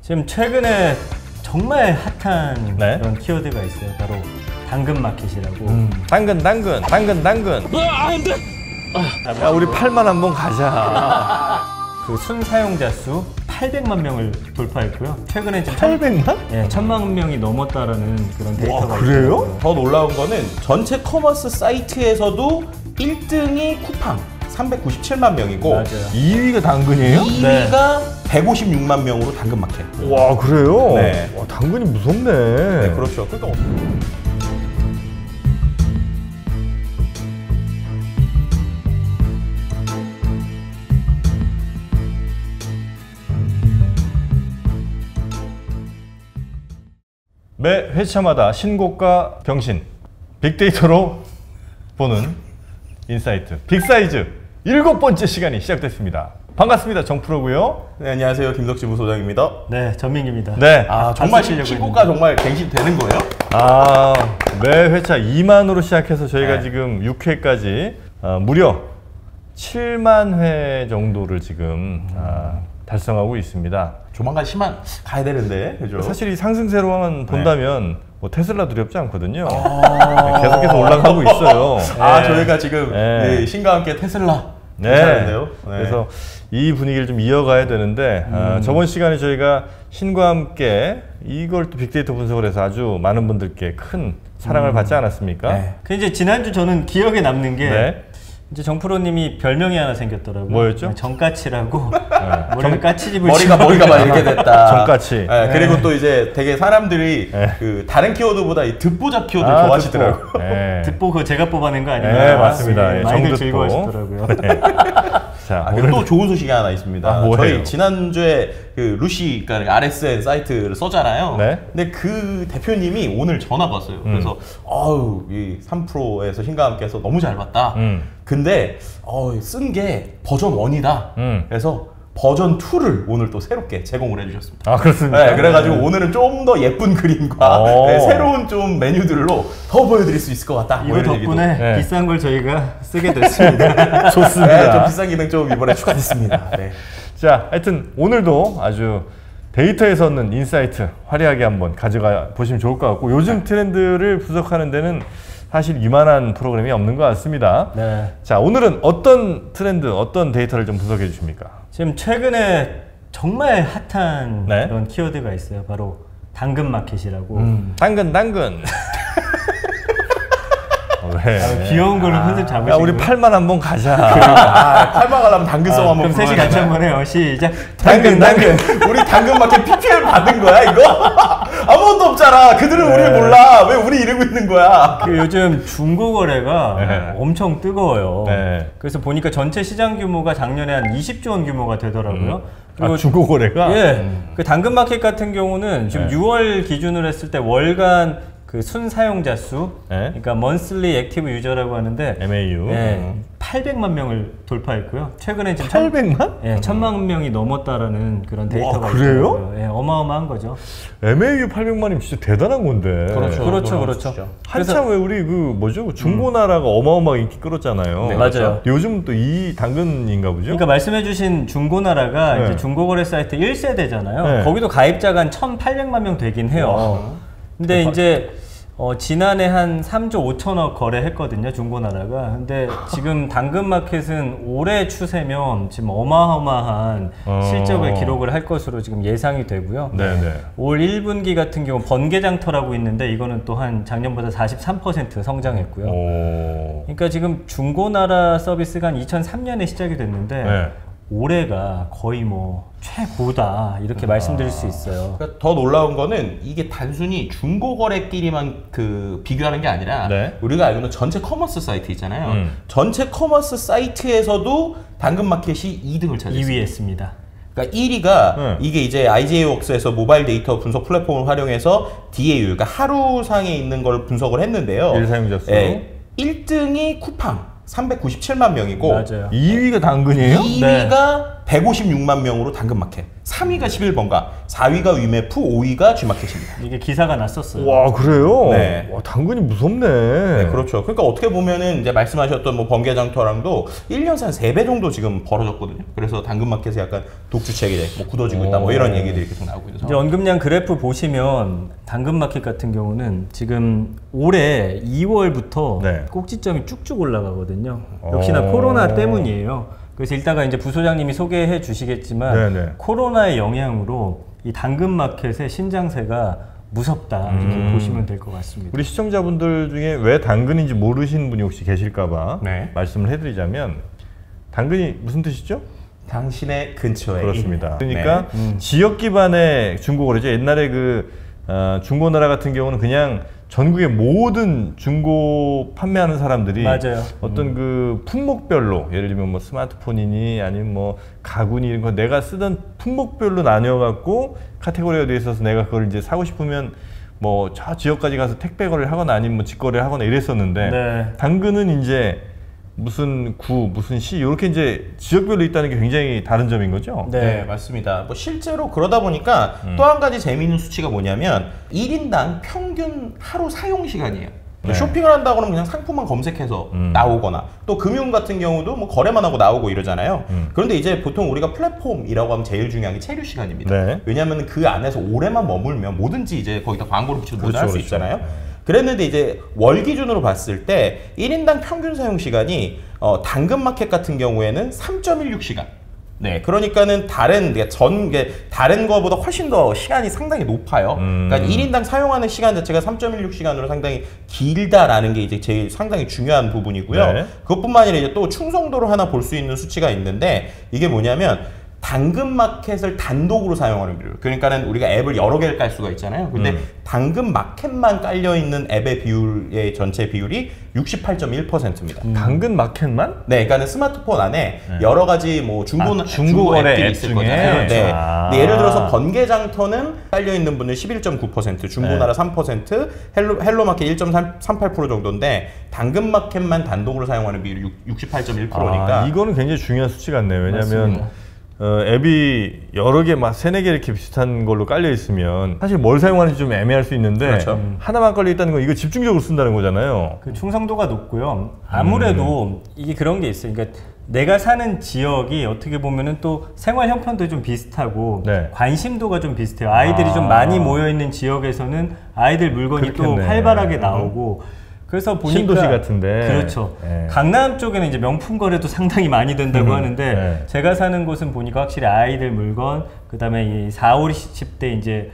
지금 최근에 정말 핫한 네? 그런 키워드가 있어요. 바로 당근마켓이라고. 당근. 안 돼! 야, 우리 8만 한번 가자. 그 순사용자 수 800만 명을 돌파했고요. 최근에 지금 800만? 예, 1000만 명이 넘었다라는 그런 데이터가 그래요? 있더라고요. 더 놀라운 거는 전체 커머스 사이트에서도 1등이 쿠팡 397만 명이고 맞아요. 2위가 당근이에요? 2위가 156만 명으로 당근마켓. 와, 그래요? 네. 와, 당근이 무섭네. 네, 그렇죠. 그러니까 매 회차마다 신고가 병신, 빅데이터로 보는 인사이트 빅사이즈 7번째 시간이 시작됐습니다. 반갑습니다. 정프로고요. 네, 안녕하세요. 김덕지 부소장입니다. 네, 전민기입니다. 네. 정말 쓰시려고 신고가 정말 갱신되는 거예요? 매 회차 2만으로 시작해서 저희가 네. 지금 6회까지 무려 7만 회 정도를 지금 달성하고 있습니다. 조만간 10만 가야 되는데, 그죠? 사실 이 상승세로만 본다면 뭐 테슬라 두렵지 않거든요. 계속해서 올라가고 있어요. 저희가 지금 네. 네, 신과 함께 테슬라 네. 괜찮은데요? 네. 그래서 이 분위기를 좀 이어가야 되는데 저번 시간에 저희가 신과 함께 이걸 또 빅데이터 분석을 해서 아주 많은 분들께 큰 사랑을 받지 않았습니까? 네. 그 이제 지난주 저는 기억에 남는 게 네. 이제 정프로님이 별명이 하나 생겼더라고요. 뭐였죠? 정까치라고. 머리가 까치집을 머리가 막 이렇게 됐다. 정까치. 네, 그리고 또 이제 되게 사람들이 그 다른 키워드보다 이 듣보잡 키워드 좋아하시더라고요. 네. 듣보 그거 제가 뽑아낸 거 아닌가요? 네, 맞습니다. 예, 많이들 정듣보. 즐거워하시더라고요. 네. 자, 그리고 또 좋은 소식이 하나 있습니다. 뭐예요? 저희 지난주에 그 루시, 그러니까 RSN 사이트를 썼잖아요. 네. 근데 그 대표님이 오늘 전화가 왔어요. 그래서 이 3프로에서 신과 함께 해서 너무 잘 봤다. 근데 쓴 게 버전 1이다. 그래서 버전 2를 오늘 또 새롭게 제공을 해주셨습니다. 그렇습니다. 네, 그래가지고 오늘은 좀 더 예쁜 그림과 새로운 좀 메뉴들로 더 보여드릴 수 있을 것 같다. 이거 이런 덕분에 네. 비싼 걸 저희가 쓰게 됐습니다. 좋습니다. 네, 좀 비싼 기능 좀 이번에 추가됐습니다. 네. 자, 하여튼 오늘도 아주 데이터에서 얻는 인사이트 화려하게 한번 가져가 보시면 좋을 것 같고 요즘 트렌드를 분석하는 데는 사실 이만한 프로그램이 없는 것 같습니다. 네. 자, 오늘은 어떤 트렌드, 어떤 데이터를 좀 분석해 주십니까? 지금 최근에 정말 핫한 네? 그런 키워드가 있어요. 바로 당근마켓이라고. 당근. 왜? 귀여운 걸로 컨셉 잡으시고. 야, 우리 8만 한번 가자. 팔만 가려면 당근성 한번 그럼 셋이 같이 한번 해요. 시작. 당근. 우리 당근마켓 PPL 받은 거야 이거? 아무것도 없잖아. 그들은 우리를 몰라. 왜 우리 이러고 있는 거야? 그 요즘 중고거래가 엄청 뜨거워요. 네. 그래서 보니까 전체 시장 규모가 작년에 한 20조 원 규모가 되더라고요. 그리고 중고거래가? 예, 그 당근마켓 같은 경우는 지금 6월 기준으로 했을 때 월간 그 순사용자 수, 그러니까 monthly active user라고 하는데 MAU. 800만 명을 돌파했고요. 최근에 지금 800만? 1000만 명이 넘었다라는 그런 데이터가 그래요? 있더라고요. 예, 어마어마한 거죠. MAU 800만이면 진짜 대단한 건데. 그렇죠. 한참 왜 우리 중고나라가 어마어마하게 인기 끌었잖아요. 네, 맞아요. 요즘 또 이 당근인가 보죠? 그러니까 말씀해주신 중고나라가 이제 중고거래 사이트 1세대잖아요. 네. 거기도 가입자가 한 1,800만 명 되긴 해요. 근데 이제 지난해 한 3조 5천억 거래했거든요, 중고나라가. 근데 지금 당근마켓은 올해 추세면 지금 어마어마한 실적을 기록을 할 것으로 지금 예상이 되고요. 네네. 올 1분기 같은 경우 번개장터라고 있는데 이거는 또 한 작년보다 43% 성장했고요. 그러니까 지금 중고나라 서비스가 한 2003년에 시작이 됐는데 올해가 거의 뭐 최고다 이렇게 말씀드릴 수 있어요. 그러니까 더 놀라운 거는 이게 단순히 중고거래끼리만 비교하는 게 아니라 우리가 알고 있는 전체 커머스 사이트 있잖아요. 전체 커머스 사이트에서도 당근마켓이 2등을 차지했습니다. 2위 했습니다. 그러니까 1위가 이게 이제 IJWorks에서 모바일 데이터 분석 플랫폼을 활용해서 DAU, 그러니까 하루상에 있는 걸 분석을 했는데요. 일사용자 수. 1등이 쿠팡 397만 명이고 맞아요. 2위가 당근이에요? 2위가 156만 명으로 당근마켓. 3위가 11번가, 4위가 위메프, 5위가 G마켓입니다. 이게 기사가 났었어요. 와, 그래요? 네. 와, 당근이 무섭네. 네, 그렇죠. 그러니까 어떻게 보면은 이제 말씀하셨던 뭐 번개장터랑도 1년 새 한 3배 정도 지금 벌어졌거든요. 그래서 당근마켓에 약간 독주책이 뭐 굳어지고 있다, 뭐 이런 얘기들이 계속 나오고 있는 이제 상황. 언급량 그래프 보시면 당근마켓 같은 경우는 지금 올해 2월부터 네. 꼭지점이 쭉쭉 올라가거든요. 역시나 코로나 때문이에요. 그래서 이따가 이제 부소장님이 소개해 주시겠지만 네네. 코로나의 영향으로 이 당근마켓의 신장세가 무섭다 이렇게 보시면 될 것 같습니다. 우리 시청자분들 중에 왜 당근인지 모르시는 분이 혹시 계실까봐 네. 말씀을 해드리자면 당근이 무슨 뜻이죠? 당신의 근처에. 그렇습니다. 있는. 그러니까 네. 지역 기반의 중고거래죠. 옛날에 그 중고나라 같은 경우는 그냥 전국의 모든 중고 판매하는 사람들이 맞아요. 어떤 그 품목별로 예를 들면 뭐 스마트폰이니 아니면 뭐 가구니 이런 거 내가 쓰던 품목별로 나뉘어 갖고 카테고리가 돼 있어서 내가 그걸 이제 사고 싶으면 뭐 저 지역까지 가서 택배 거래를 하거나 아니면 뭐 직거래를 하거나 이랬었는데 네. 당근은 이제 무슨 구, 무슨 시 이렇게 이제 지역별로 있다는 게 굉장히 다른 점인 거죠? 네, 맞습니다. 뭐 실제로 그러다 보니까 또 한 가지 재미있는 수치가 뭐냐면 1인당 평균 하루 사용 시간이에요. 네. 쇼핑을 한다 그러면 그냥 상품만 검색해서 나오거나 또 금융 같은 경우도 뭐 거래만 하고 나오고 이러잖아요. 그런데 이제 보통 우리가 플랫폼이라고 하면 제일 중요한 게 체류 시간입니다. 네. 왜냐하면 그 안에서 오래만 머물면 뭐든지 이제 거기다 광고를 붙여서 그렇죠, 할 수 그렇죠. 있잖아요. 그랬는데 이제 월 기준으로 봤을 때 1인당 평균 사용 시간이 당근마켓 같은 경우에는 3.16시간. 네, 그러니까는 다른 거보다 훨씬 더 시간이 상당히 높아요. 그러니까 1인당 사용하는 시간 자체가 3.16시간으로 상당히 길다라는 게 이제 제일 상당히 중요한 부분이고요. 네. 그것뿐만 아니라 이제 또 충성도로 하나 볼 수 있는 수치가 있는데 이게 뭐냐면 당근마켓을 단독으로 사용하는 비율. 그러니까는 우리가 앱을 여러 개를 깔 수가 있잖아요. 근데 당근마켓만 깔려 있는 앱의 비율의 전체 비율이 68.1%입니다. 당근마켓만? 네, 그러니까는 스마트폰 안에 여러 가지 뭐 중고거래 앱들이 앱 있을 중에? 거잖아요. 네. 아. 근데 예를 들어서 번개장터는 깔려 있는 분들 11.9%, 중고나라 3%, 헬로마켓 1.38% 정도인데 당근마켓만 단독으로 사용하는 비율이 68.1%니까 이거는 굉장히 중요한 수치 같네요. 왜냐하면 맞습니다. 앱이 여러 개 막 세네 개 이렇게 비슷한 걸로 깔려 있으면 사실 뭘 사용하는지 좀 애매할 수 있는데 그렇죠. 하나만 깔려 있다는 건 이거 집중적으로 쓴다는 거잖아요. 그 충성도가 높고요. 아무래도 이게 그런 게 있어요. 그러니까 내가 사는 지역이 어떻게 보면은 또 생활 형편도 좀 비슷하고 네. 관심도가 좀 비슷해요. 아이들이 좀 많이 모여 있는 지역에서는 아이들 물건이 그렇겠네. 또 활발하게 나오고 그래서 보니까 신도시 같은데. 그렇죠. 네. 강남 쪽에는 이제 명품 거래도 상당히 많이 된다고 하는데 네. 제가 사는 곳은 보니까 확실히 아이들 물건 그다음에 이 40, 50대 이제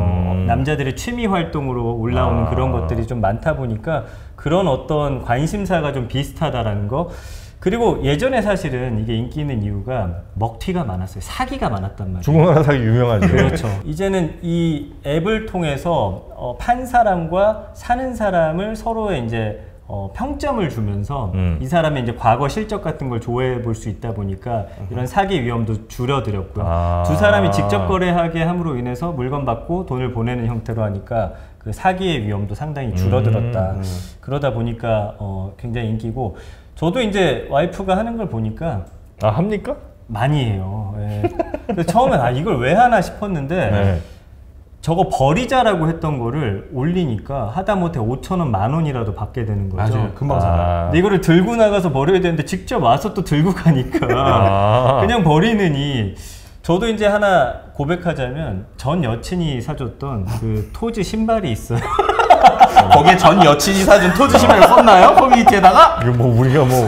남자들의 취미 활동으로 올라오는 그런 것들이 좀 많다 보니까 그런 어떤 관심사가 좀 비슷하다라는 거. 그리고 예전에 사실은 이게 인기 있는 이유가 먹튀가 많았어요. 사기가 많았단 말이에요. 중고나라 사기 유명하죠. 그렇죠. 이제는 이 앱을 통해서 판 사람과 사는 사람을 서로의 이제 평점을 주면서 이 사람의 이제 과거 실적 같은 걸 조회해 볼 수 있다 보니까 이런 사기 위험도 줄어들었고요. 두 사람이 직접 거래하게 함으로 인해서 물건 받고 돈을 보내는 형태로 하니까 그 사기의 위험도 상당히 줄어들었다. 그러다 보니까 굉장히 인기고 저도 이제 와이프가 하는 걸 보니까 아, 합니까? 많이 해요. 예. 그래서 처음엔 이걸 왜 하나 싶었는데 네. 저거 버리자라고 했던 거를 올리니까 하다못해 5,000원, 10,000원이라도 받게 되는 거죠. 맞아요. 금방 사요. 근데 이거를 들고 나가서 버려야 되는데 직접 와서 또 들고 가니까 그냥 버리느니 저도 이제 하나 고백하자면 전 여친이 사줬던 그 토지 신발이 있어요. 거기에 전 여친이 사준 토지 신발을 썼나요? 커뮤니티에다가? 이거 뭐 우리가 뭐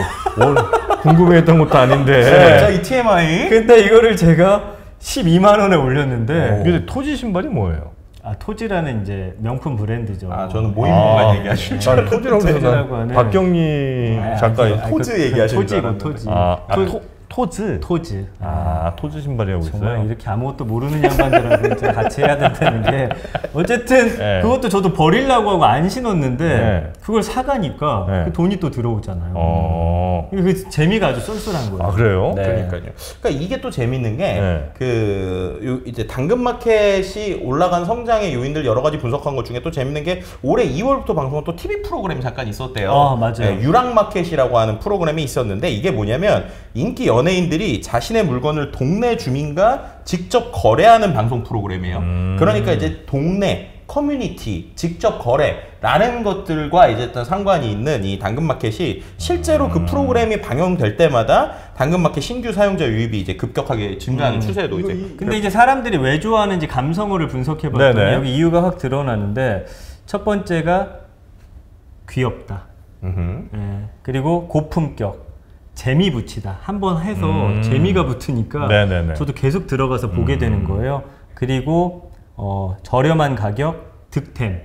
궁금해했던 것도 아닌데. 진짜 이 TMI? 근데 이거를 제가 12만 원에 올렸는데 근데 토지 신발이 뭐예요? 토지라는 이제 명품 브랜드죠. 저는 모임 공간 얘기하실 줄 난 토지라고 토지라고 해서 하는- 박경리 작가의 토지 얘기하시는 줄 토지고 알았는데. 토지. 토즈? 토지. 토즈 신발이라고 정말 있어요? 이렇게 아무것도 모르는 양반들하고 이제 같이 해야 된다는 게 어쨌든 네. 그것도 저도 버리려고 하고 안 신었는데 네. 그걸 사가니까 네. 그 돈이 또 들어오잖아요. 그 재미가 아주 쏠쏠한 거예요. 아, 그래요? 네. 그러니까요. 그러니까 이게 또 재밌는 게 이제 당근마켓이 올라간 성장의 요인들 여러 가지 분석한 것 중에 또 재밌는 게 올해 2월부터 방송한 또 TV 프로그램이 잠깐 있었대요. 맞아요. 네, 유랑마켓이라고 하는 프로그램이 있었는데 이게 뭐냐면 인기 연예인들이 자신의 물건을 동네 주민과 직접 거래하는 방송 프로그램이에요. 그러니까 이제 동네 커뮤니티, 직접 거래라는 것들과 이제 어떤 상관이 있는 이 당근마켓이 실제로 그 프로그램이 방영될 때마다 당근마켓 신규 사용자 유입이 이제 급격하게 증가하는 추세도 이제. 근데 이제 사람들이 왜 좋아하는지 감성어를 분석해봤더니 네네. 여기 이유가 확 드러나는데 첫 번째가 귀엽다. 그리고 고품격. 재미 붙이다. 한번 해서 재미가 붙으니까 네네네. 저도 계속 들어가서 보게 되는 거예요. 그리고 저렴한 가격, 득템.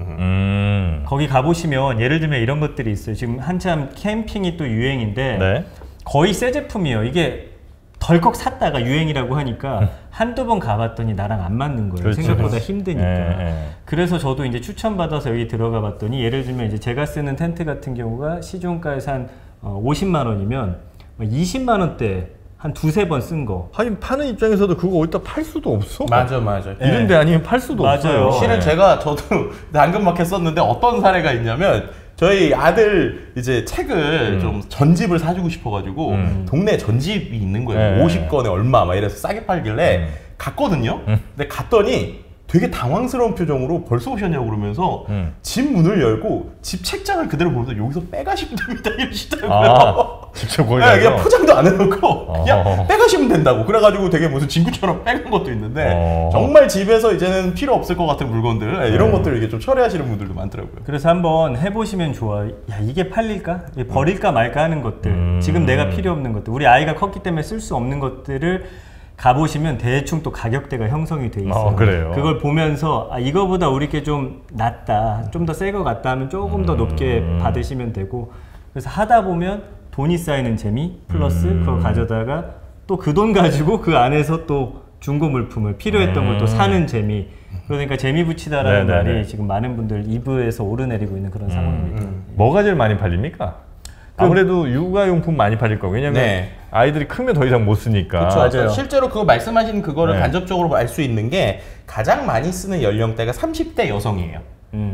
거기 가보시면 예를 들면 이런 것들이 있어요. 지금 한참 캠핑이 또 유행인데 네. 거의 새 제품이에요. 이게 덜컥 샀다가 유행이라고 하니까 한두 번 가봤더니 나랑 안 맞는 거예요. 그렇죠. 생각보다 힘드니까. 네. 그래서 저도 이제 추천받아서 여기 들어가 봤더니 예를 들면 이제 제가 쓰는 텐트 같은 경우가 시중가에서 한 50만 원이면 20만 원대 한 두세 번 쓴 거. 하긴 파는 입장에서도 그거 어디다 팔 수도 없어. 맞아. 이런 데 아니면 팔 수도 맞아요. 없어요. 실은 저도 당근마켓 썼는데 어떤 사례가 있냐면 저희 아들 이제 책을 좀 전집을 사주고 싶어가지고 동네 전집이 있는 거예요. 50권에 얼마 막 이래서 싸게 팔길래 갔거든요. 근데 갔더니 되게 당황스러운 표정으로 벌써 오셨냐고 그러면서 집 문을 열고 집 책장을 그대로 보면서 여기서 빼가시면 됩니다 이러시더라고요. 직접 거기 네, 그냥 포장도 안 해놓고 그냥 빼가시면 된다고. 그래가지고 되게 무슨 진구처럼 빼간 것도 있는데 정말 집에서 이제는 필요 없을 것 같은 물건들 이런 것들을 이게 좀 처리하시는 분들도 많더라고요. 그래서 한번 해보시면 좋아요. 야, 이게 팔릴까? 이게 버릴까 말까 하는 것들. 지금 내가 필요 없는 것들. 우리 아이가 컸기 때문에 쓸 수 없는 것들을 가보시면 대충 또 가격대가 형성이 돼 있어요. 그래요? 그걸 보면서 이거보다 우리 게 좀 낫다, 좀 더 새 거 같다 하면 조금 더 높게 받으시면 되고. 그래서 하다 보면 돈이 쌓이는 재미 플러스 그걸 가져다가 또 그 돈 가지고 그 안에서 또 중고 물품을 필요했던 걸 또 사는 재미. 그러니까 재미 붙이다라는 말이 지금 많은 분들 2부에서 오르내리고 있는 그런 상황입니다. 뭐가 제일 많이 팔립니까? 아무래도 육아용품 많이 팔릴 거고. 왜냐면 아이들이 크면 더 이상 못 쓰니까. 그렇죠. 맞아요. 실제로 그거 말씀하신 그거를 간접적으로 알 수 있는 게 가장 많이 쓰는 연령대가 30대 여성이에요.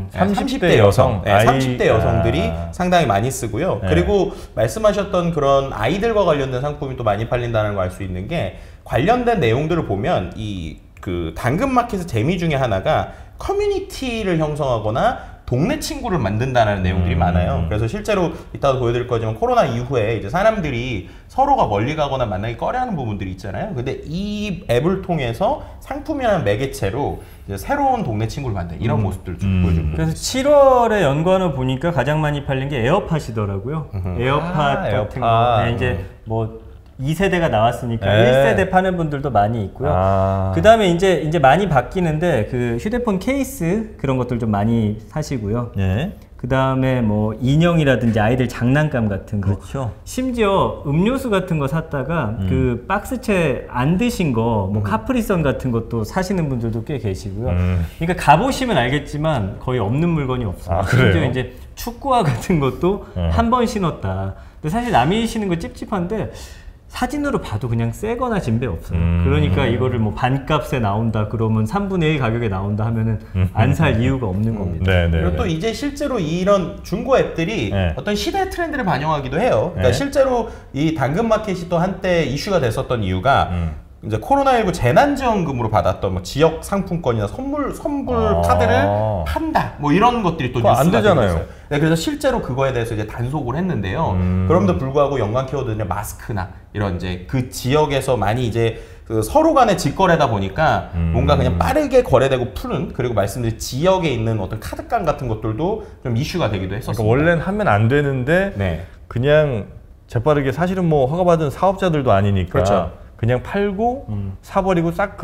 30대 여성. 30대 여성들이 상당히 많이 쓰고요. 그리고 말씀하셨던 그런 아이들과 관련된 상품이 또 많이 팔린다는 걸 알 수 있는 게 관련된 내용들을 보면 그 당근마켓의 재미 중에 하나가 커뮤니티를 형성하거나 동네 친구를 만든다는 내용들이 많아요. 그래서 실제로 이따가 보여드릴 거지만 코로나 이후에 이제 사람들이 서로가 멀리 가거나 만나기 꺼려하는 부분들이 있잖아요. 근데 이 앱을 통해서 상품이라는 매개체로 이제 새로운 동네 친구를 만드는 이런 모습들을 좀 보여주고. 그래서 7월에 연관을 보니까 가장 많이 팔린 게 에어팟이더라고요. 에어팟 같은 거. 네, 이제 뭐 2세대가 나왔으니까 1세대 파는 분들도 많이 있고요. 그 다음에 이제 많이 바뀌는데 그 휴대폰 케이스 그런 것들 좀 많이 사시고요. 그 다음에 뭐 인형이라든지 아이들 장난감 같은 거. 그렇죠. 심지어 음료수 같은 거 샀다가 그 박스채 안 드신 거, 뭐 카프리선 같은 것도 사시는 분들도 꽤 계시고요. 그러니까 가보시면 알겠지만 거의 없는 물건이 없어요. 심지어 이제 축구화 같은 것도 한 번 신었다. 근데 사실 남이 신은 거 찝찝한데 사진으로 봐도 그냥 새거나 진배 없어요. 그러니까 이거를 뭐 반값에 나온다 그러면 3분의 1 가격에 나온다 하면은 안 살 이유가 없는 겁니다. 그리고 또 이제 실제로 이런 중고 앱들이 어떤 시대 트렌드를 반영하기도 해요. 그러니까 실제로 이 당근마켓이 또 한때 이슈가 됐었던 이유가 이제 코로나19 재난지원금으로 받았던 뭐 지역 상품권이나 선물 카드를 판다 뭐 이런 것들이 또 뉴스가 안 되잖아요. 됐어요. 네, 그래서 실제로 그거에 대해서 이제 단속을 했는데요. 그럼에도 불구하고 연관 키워드는 마스크나 이런 이제 그 지역에서 많이 이제 그 서로 간의 직거래다 보니까 뭔가 그냥 빠르게 거래되고 푸는, 그리고 말씀드린 지역에 있는 어떤 카드깡 같은 것들도 좀 이슈가 되기도 했었습니다. 그러니까 원래는 하면 안 되는데 그냥 재빠르게, 사실은 뭐 허가받은 사업자들도 아니니까 그냥 팔고 사버리고 싹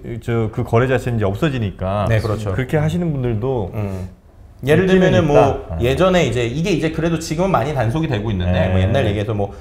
그 거래 자체는 이제 없어지니까. 그렇게 하시는 분들도 예를 들면은 뭐 예전에 이게 이제 그래도 지금은 많이 단속이 되고 있는데 뭐 옛날 얘기해서 뭐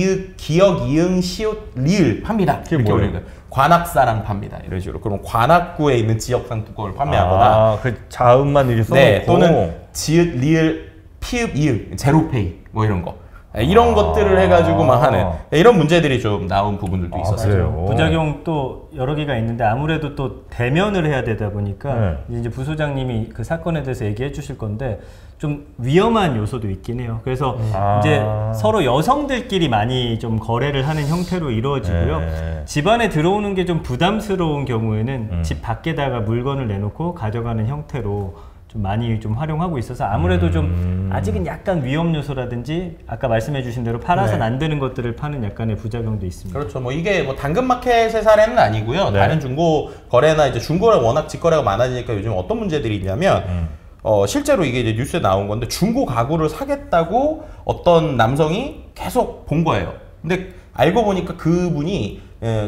기역, 이응, 시옷, 리을 팝니다. 그게 뭐예요? 관악사랑 팝니다. 이런 식으로. 그럼 관악구에 있는 지역 상품권을 판매하거나 그 자음만 이렇게 써놓고 또는 지읒, 리을, 피읍, 이응, 제로페이 뭐 이런 거. 이런 것들을 해가지고 막 하는 이런 문제들이 좀 나온 부분들도 있었어요. 부작용 또 여러 개가 있는데 아무래도 또 대면을 해야 되다 보니까 이제 부소장님이 그 사건에 대해서 얘기해 주실 건데 좀 위험한 요소도 있긴 해요. 그래서 이제 서로 여성들끼리 많이 좀 거래를 하는 형태로 이루어지고요. 집 안에 들어오는 게 좀 부담스러운 경우에는 집 밖에다가 물건을 내놓고 가져가는 형태로 좀 많이 좀 활용하고 있어서 아무래도 좀 아직은 약간 위험 요소라든지 아까 말씀해 주신 대로 팔아서는 안 되는 것들을 파는 약간의 부작용도 있습니다. 그렇죠. 뭐 이게 뭐 당근마켓의 사례는 아니고요. 다른 중고 거래나 이제 중고는 워낙 직거래가 많아지니까 요즘 어떤 문제들이 있냐면 실제로 이게 이제 뉴스에 나온 건데 중고 가구를 사겠다고 어떤 남성이 계속 본 거예요. 근데 알고 보니까 그분이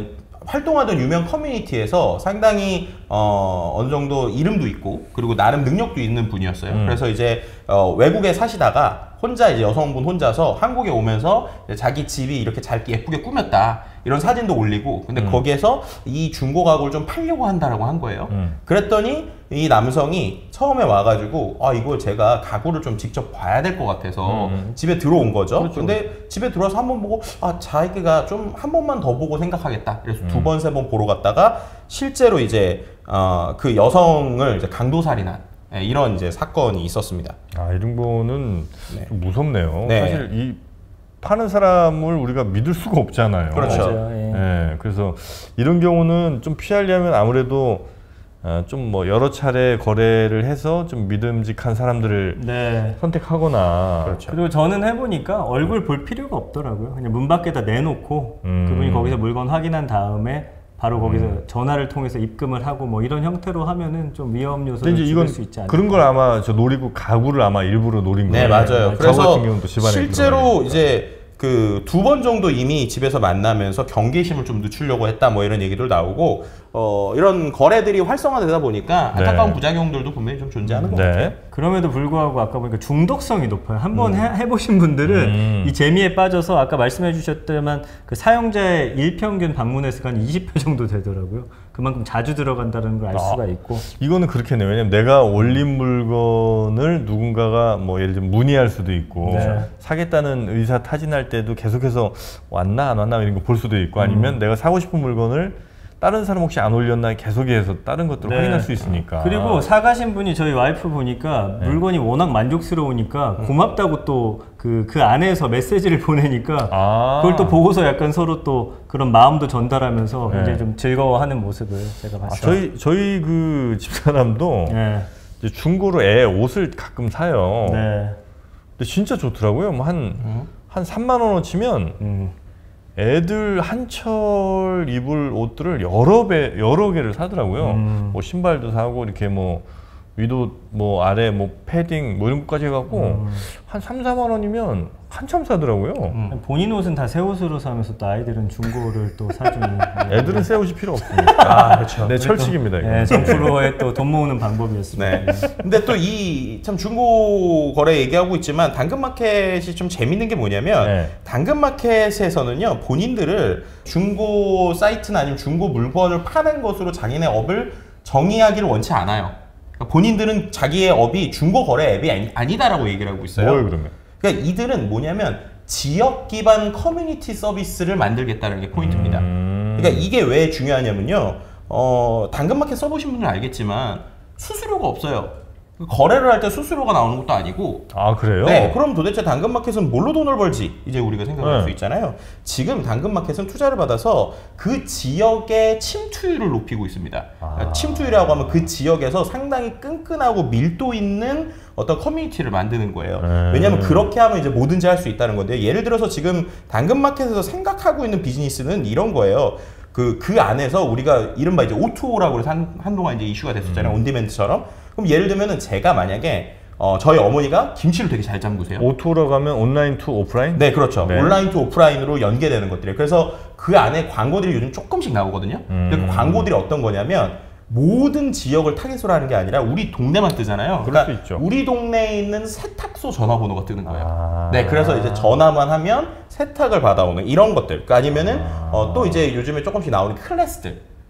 활동하던 유명 커뮤니티에서 상당히 어느 정도 이름도 있고 그리고 나름 능력도 있는 분이었어요. 그래서 이제 외국에 사시다가 혼자 이제 여성분 혼자서 한국에 오면서 자기 집이 이렇게 잘 예쁘게 꾸몄다 이런 사진도 올리고 근데 거기에서 이 중고 가구를 좀 팔려고 한다라고 한 거예요. 그랬더니 이 남성이 처음에 와가지고 이걸 제가 가구를 좀 직접 봐야 될 것 같아서 집에 들어온 거죠. 그렇죠. 근데 집에 들어와서 한번 보고 자기가 좀 한 번만 더 보고 생각하겠다. 그래서 두 번, 세 번 보러 갔다가 실제로 이제 그 여성을 이제 강도살인한 이런 이제 사건이 있었습니다. 이런 거는 좀 무섭네요. 네. 사실 이 파는 사람을 우리가 믿을 수가 없잖아요. 그렇죠. 그래서 이런 경우는 좀 피하려면 아무래도 좀 뭐 여러 차례 거래를 해서 좀 믿음직한 사람들을 선택하거나. 그렇죠. 그리고 저는 해보니까 얼굴 볼 필요가 없더라고요. 그냥 문 밖에다 내놓고 그분이 거기서 물건 확인한 다음에 바로 거기서 전화를 통해서 입금을 하고 뭐 이런 형태로 하면은 좀 위험 요소를 줄일 수 있지 않을까. 그런 걸 아마 저 노리고 가구를 아마 일부러 노린 거예요. 네, 맞아요. 그래서 같은 경우는 또 집안에 실제로 이제 그 2번 정도 이미 집에서 만나면서 경계심을 좀 늦추려고 했다 뭐 이런 얘기도 나오고 이런 거래들이 활성화되다 보니까 안타까운 부작용들도 분명히 좀 존재하는 것 같아요. 그럼에도 불구하고 아까 보니까 중독성이 높아요. 한번 해보신 분들은 이 재미에 빠져서 아까 말씀해 주셨다면 그 사용자의 일평균 방문횟 수가 한 20회 정도 되더라고요. 그만큼 자주 들어간다는 걸 알 수가 있고. 이거는 그렇겠네요. 왜냐면 내가 올린 물건을 누군가가 뭐 예를 들면 문의할 수도 있고 사겠다는 의사 타진할 때도 계속해서 왔나 안 왔나 이런 거 볼 수도 있고 아니면 내가 사고 싶은 물건을 다른 사람 혹시 안 올렸나 계속해서 다른 것들을 확인할 수 있으니까. 그리고 사가신 분이 저희 와이프 보니까 물건이 워낙 만족스러우니까 고맙다고 또 그 안에서 메시지를 보내니까 그걸 또 보고서 약간 서로 또 그런 마음도 전달하면서 굉장히 좀 즐거워하는 모습을 제가 봤어요. 저희 그 집사람도 이제 중고로 애 옷을 가끔 사요. 근데 진짜 좋더라고요. 뭐 한 3만 원어치면 애들 한철 입을 옷들을 여러 개를 사더라고요. 뭐 신발도 사고 이렇게 뭐 위도 뭐 아래 뭐 패딩 뭐 이런 것까지 해갖고 한 3, 4만 원이면 한참 사더라고요. 본인 옷은 다 새 옷으로 사면서 또 아이들은 중고를 또 사주니. 애들은 새 옷이 필요 없습니다. 그렇죠. 네, 철칙입니다. 이거. 정프로의 또 돈 모으는 방법이었습니다. 근데 또 이 참 중고 거래 얘기하고 있지만 당근마켓이 좀 재밌는 게 뭐냐면 당근마켓에서는요 본인들을 중고 사이트나 아니면 중고 물건을 파는 것으로 자기네 업을 정의하기를 원치 않아요. 그러니까 본인들은 자기의 업이 중고 거래 앱이 아니다라고 얘기를 하고 있어요. 뭘 그러면? 그러니까 이들은 뭐냐면 지역 기반 커뮤니티 서비스를 만들겠다는 게 포인트입니다. 그러니까 이게 왜 중요하냐면요. 당근마켓 써보신 분들은 알겠지만 수수료가 없어요. 거래를 할 때 수수료가 나오는 것도 아니고. 그래요? 네, 그럼 도대체 당근마켓은 뭘로 돈을 벌지? 이제 우리가 생각할 수 있잖아요. 지금 당근마켓은 투자를 받아서 그 지역의 침투율을 높이고 있습니다. 침투율이라고 하면 그 지역에서 상당히 끈끈하고 밀도 있는 어떤 커뮤니티를 만드는 거예요. 왜냐하면 그렇게 하면 이제 뭐든지 할 수 있다는 건데, 예를 들어서 지금 당근마켓에서 생각하고 있는 비즈니스는 이런 거예요. 그 안에서 우리가 이른바 이제 O2O라고 해서 한동안 이제 이슈가 됐었잖아요. 온디맨드처럼. 그럼 예를 들면은 제가 만약에 저희 어머니가 김치를 되게 잘 담그세요. O2O라고 하면 온라인 투 오프라인? 네, 그렇죠. 온라인 투 오프라인으로 연계되는 것들이에요. 그래서 그 안에 광고들이 요즘 조금씩 나오거든요. 근데 그 광고들이 어떤 거냐면 모든 지역을 타겟으로 하는 게 아니라 우리 동네만 뜨잖아요. 그러니까 우리 동네에 있는 세탁소 전화번호가 뜨는 거예요. 네, 그래서 이제 전화만 하면 세탁을 받아오는 이런 것들. 그러니까 아니면은 또 이제 요즘에 조금씩 나오는 클래스들.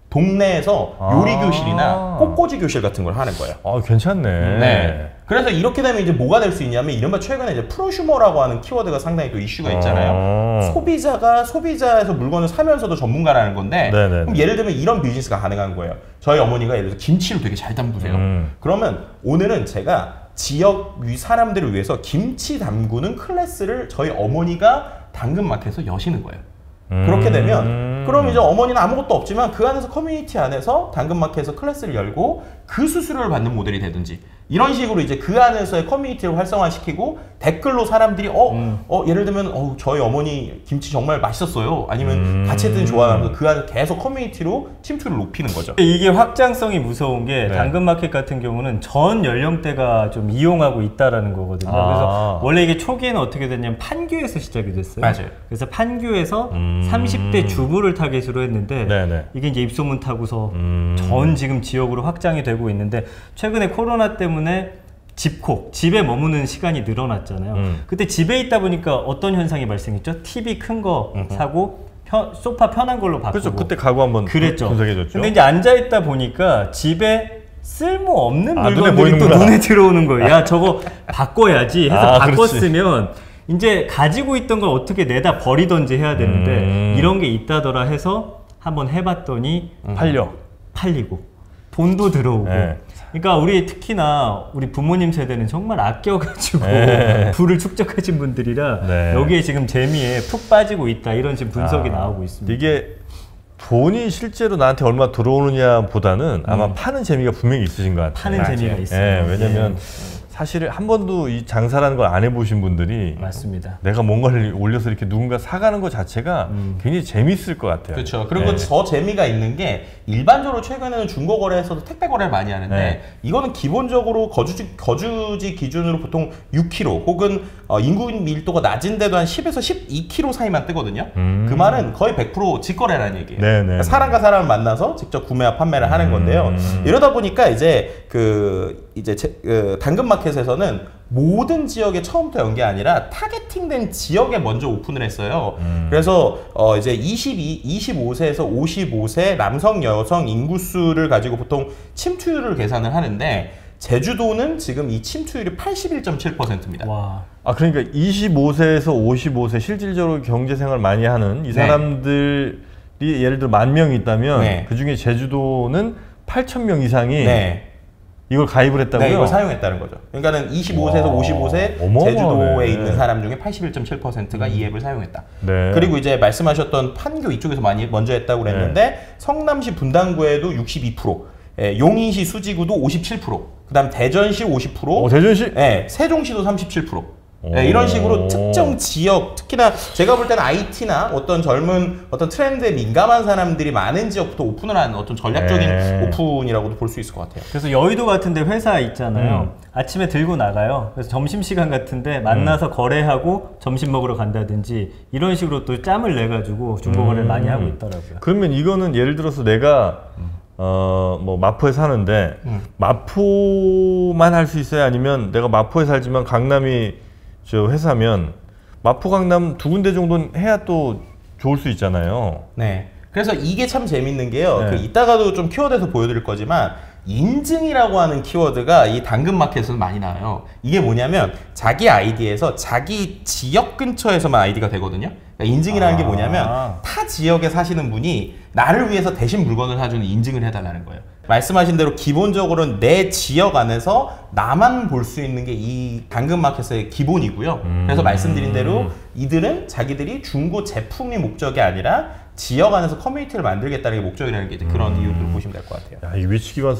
동네에서 요리 교실이나 꽃꽂이 교실 같은 걸 하는 거예요. 아, 괜찮네. 네. 그래서 이렇게 되면 이제 뭐가 될 수 있냐면 이른바 최근에 이제 프로슈머라고 하는 키워드가 상당히 또 이슈가 있잖아요. 소비자가 소비자에서 물건을 사면서도 전문가라는 건데 그럼 예를 들면 이런 비즈니스가 가능한 거예요. 저희 어머니가 예를 들어서 김치를 되게 잘 담그세요. 그러면 오늘은 제가 지역 사람들을 위해서 김치 담그는 클래스를 저희 어머니가 당근마켓에서 여시는 거예요. 그렇게 되면 그럼 이제 어머니는 아무것도 없지만 그 안에서 커뮤니티 안에서 당근마켓에서 클래스를 열고 그 수수료를 받는 모델이 되든지 이런 식으로 이제 그 안에서의 커뮤니티를 활성화시키고 댓글로 사람들이 예를 들면 저희 어머니 김치 정말 맛있었어요. 아니면 같이 했더니 좋아하면서 그 안에 계속 커뮤니티로 침투를 높이는 거죠. 이게 확장성이 무서운 게 당근마켓 같은 경우는 전 연령대가 좀 이용하고 있다라는 거거든요. 그래서 원래 이게 초기에는 어떻게 됐냐면 판교에서 시작이 됐어요. 맞아요. 그래서 판교에서 30대 주부를 타겟으로 했는데 이게 이제 입소문 타고서 전 지금 지역으로 확장이 되고 있는데 최근에 코로나 때문에 집콕, 집에 머무는 시간이 늘어났잖아요. 그때 집에 있다 보니까 어떤 현상이 발생했죠? TV 큰 거 사고 소파 편한 걸로 바꾸고. 그렇죠. 그때 가구 한번 분석해줬죠. 근데 이제 앉아있다 보니까 집에 쓸모없는 물건들이 눈에 또 눈에 들어오는 거예요. 야, 저거 바꿔야지 해서 바꿨으면 이제 가지고 있던 걸 어떻게 내다 버리던지 해야 되는데 이런 게 있다더라 해서 한번 해봤더니 팔리고 돈도 들어오고 그러니까 우리 특히나 우리 부모님 세대는 정말 아껴가지고 부를 축적하신 분들이라 여기에 지금 재미에 푹 빠지고 있다 이런 지금 분석이 나오고 있습니다. 이게 돈이 실제로 나한테 얼마 들어오느냐 보다는 아마 파는 재미가 분명히 있으신 것 같아요. 파는 재미가 있어요. 왜냐면 사실 한 번도 이 장사라는 걸 안 해보신 분들이 맞습니다. 내가 뭔가를 올려서 이렇게 누군가 사가는 것 자체가 굉장히 재밌을 것 같아요. 그렇죠. 그리고 더 재미가 있는 게 일반적으로 최근에는 중고거래에서도 택배 거래를 많이 하는데 이거는 기본적으로 거주지 기준으로 보통 6km 혹은 인구 밀도가 낮은데도 한 10에서 12km 사이만 뜨거든요. 그 말은 거의 100% 직거래라는 얘기예요. 그러니까 사람과 사람을 만나서 직접 구매와 판매를 하는 건데요. 이러다 보니까 이제 당근마켓에서는 모든 지역에 처음부터 연 게 아니라 타겟팅된 지역에 먼저 오픈을 했어요. 그래서 이제 25세에서 55세 남성 여성 인구수를 가지고 보통 침투율을 계산을 하는데 제주도는 지금 이 침투율이 81.7%입니다. 와. 그러니까 25세에서 55세 실질적으로 경제생활 많이 하는 이 사람들이 예를 들어 10,000명이 있다면 그중에 제주도는 8,000명 이상이 이걸 가입을 했다고요? 네, 이걸 사용했다는 거죠. 그러니까는 25세에서 55세 제주도에 있는 사람 중에 81.7%가 이 앱을 사용했다. 그리고 이제 말씀하셨던 판교 이쪽에서 많이 먼저 했다고 그랬는데 성남시 분당구에도 62%, 용인시 수지구도 57%, 그다음 대전시 50%, 대전시? 세종시도 37%. 이런 식으로 특정 지역, 특히나 제가 볼 때는 IT나 어떤 젊은 트렌드에 민감한 사람들이 많은 지역부터 오픈을 하는 어떤 전략적인 오픈이라고도 볼 수 있을 것 같아요. 그래서 여의도 같은데 회사 있잖아요. 아침에 들고 나가요. 그래서 점심시간 같은데 만나서 거래하고 점심 먹으러 간다든지 이런 식으로 또 짬을 내가지고 중고거래를 많이 하고 있더라고요. 그러면 이거는 예를 들어서 내가 뭐 마포에 사는데 마포만 할 수 있어요? 아니면 내가 마포에 살지만 강남이 회사면 마포 강남 2군데 정도는 해야 또 좋을 수 있잖아요. 그래서 이게 참 재밌는 게요. 이따가도 좀 키워드에서 보여드릴 거지만 인증이라고 하는 키워드가 이 당근마켓에서는 많이 나와요. 이게 뭐냐면 자기 아이디에서 자기 지역 근처에서만 아이디가 되거든요. 그러니까 인증이라는 게 뭐냐면 타 지역에 사시는 분이 나를 위해서 대신 물건을 사주는 인증을 해달라는 거예요. 말씀하신 대로 기본적으로는 내 지역 안에서 나만 볼 수 있는 게 이 당근마켓의 기본이고요. 그래서 말씀드린 대로 이들은 자기들이 중고 제품이 목적이 아니라 지역 안에서 커뮤니티를 만들겠다는 게 목적이라는 게 이제 그런 이유들을 보시면 될 것 같아요. 이 위치 기반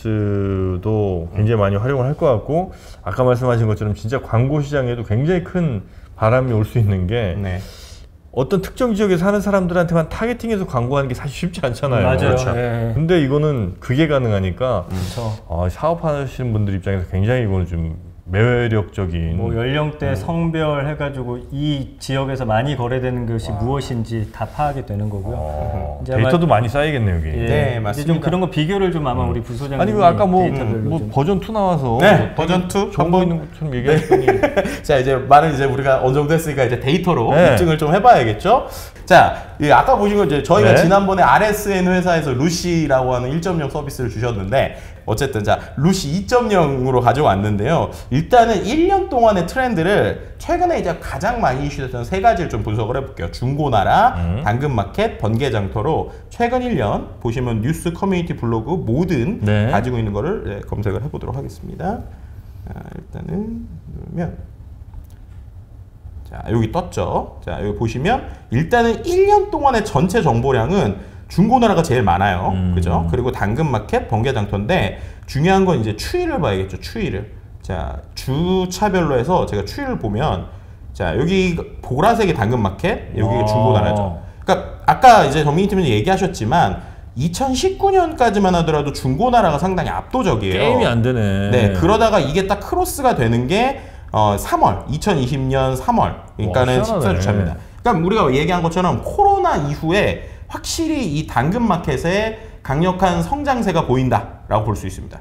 서비스도 굉장히 많이 활용을 할 것 같고 아까 말씀하신 것처럼 진짜 광고 시장에도 굉장히 큰 바람이 올 수 있는 게 어떤 특정 지역에 사는 사람들한테만 타겟팅해서 광고하는 게 사실 쉽지 않잖아요. 맞아요. 그렇죠. 근데 이거는 그게 가능하니까 사업하시는 분들 입장에서 굉장히 이거는 좀 매력적인 뭐 연령대, 성별 해가지고 이 지역에서 많이 거래되는 것이 무엇인지 다 파악이 되는 거고요. 이제 데이터도 많이 쌓이겠네요, 여기. 예, 네, 이제 맞습니다. 좀 그런 거 비교를 좀 아마 우리 부소장님이 아니, 그 아까 뭐 좀 버전 2 나와서 네, 버전 2 좋은 거 한번 있는 것처럼 얘기하시더니 자, 이제 말은 이제 우리가 어느 정도 했으니까 이제 데이터로 네. 입증을 좀 해봐야겠죠. 자, 아까 보신 거 이제 저희가 네. 지난번에 RSN 회사에서 루시라고 하는 1.0 서비스를 주셨는데 어쨌든 자, 루시 2.0으로 가져왔는데요. 일단은 1년 동안의 트렌드를 최근에 이제 가장 많이 이슈됐던 세 가지를 좀 분석을 해볼게요. 중고나라, 당근마켓, 번개장터로 최근 1년 보시면 뉴스, 커뮤니티, 블로그 모든 네. 가지고 있는 거를 검색을 해보도록 하겠습니다. 자, 일단은 누르면 자, 여기 떴죠. 자, 여기 보시면 일단은 1년 동안의 전체 정보량은 중고나라가 제일 많아요. 그죠? 그리고 당근마켓, 번개장터인데 중요한 건 이제 추이를 봐야겠죠. 추이를. 자, 주차별로 해서 제가 추이를 보면 자, 여기 보라색이 당근마켓, 여기가 중고나라죠. 그러니까 아까 이제 정민희팀장님 얘기하셨지만 2019년까지만 하더라도 중고나라가 상당히 압도적이에요. 게임이 안 되네. 네, 그러다가 이게 딱 크로스가 되는 게 3월, 2020년 3월. 그러니까는 14주차입니다. 그러니까 우리가 얘기한 것처럼 코로나 이후에 확실히 이 당근마켓에 강력한 성장세가 보인다라고 볼 수 있습니다.